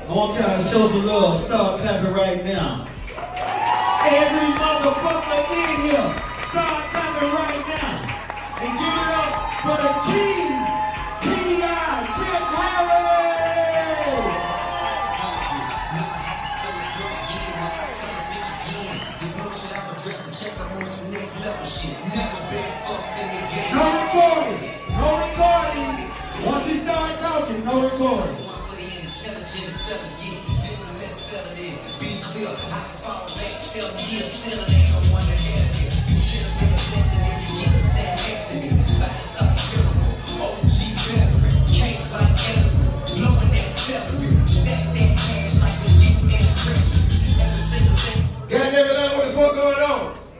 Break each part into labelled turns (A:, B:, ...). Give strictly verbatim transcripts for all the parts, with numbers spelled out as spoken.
A: I want y'all to show some love. Start clapping right now. Every motherfucker in here, start clapping right now. And give it up for the King, T I, Tim Harris.
B: Never had to celebrate again once I tell a bitch again. The bullshit I'm addressing, check up on some next level shit. Never been fucked in the game.
A: No recording, no recording. Once he starts talking, no recording.
B: One for the intelligent fellas, yeah. Listen, let's settle it. Be clear, I can fall back seven years, still it ain't no one to help you. Consider it a blessing if you get to stand next to me. Five star terrible, O G veteran, cake like enemy, blowing that celery, stack that cash like the U S treasury. Every single thing.
C: God damn it, what the fuck going on?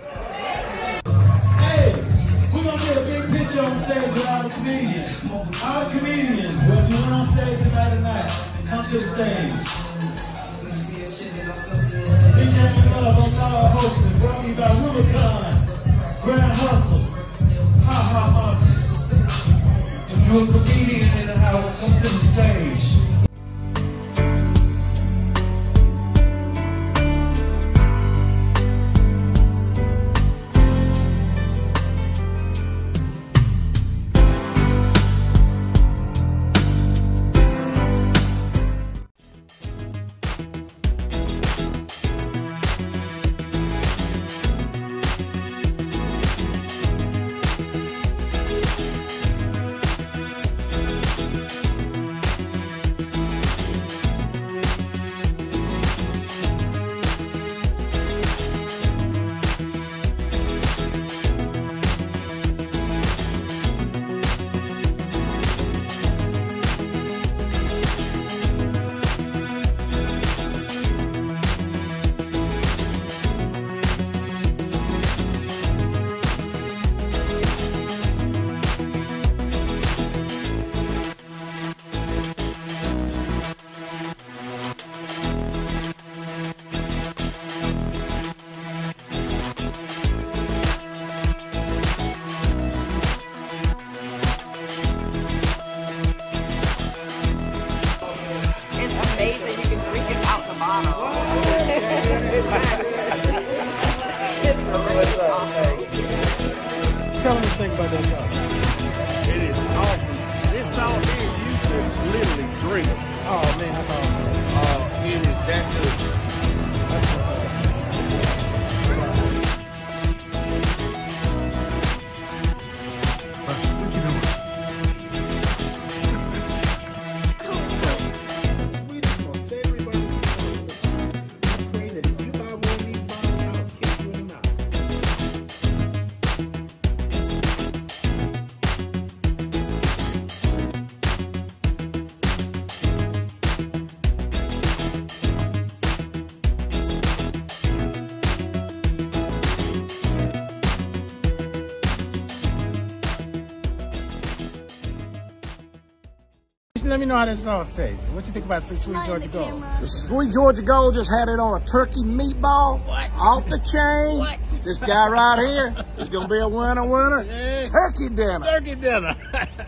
A: Hey, we're gonna get a big picture on stage with all the comedians. All the comedians, whether you went on stage tonight or not, come to the stage. D J Love, I'm sorry hosting, brought to you by Rubicon, Grand Hustle, Ha Ha Hustle. If you're a comedian in the house, come to the stage.
D: Tell them what you think about that sauce.
E: It is awesome. This sauce here, you should literally drink.
D: Oh man, I thought
E: Uh, it is that good.
D: Let me know how that sauce tastes. What you think about Sweet Georgia Gold?
F: The Sweet Georgia Gold just had it on a turkey meatball.
D: What?
F: Off the chain.
D: What?
F: This guy right here is going to be a winner winner.
D: Yeah.
F: Turkey dinner.
D: Turkey dinner.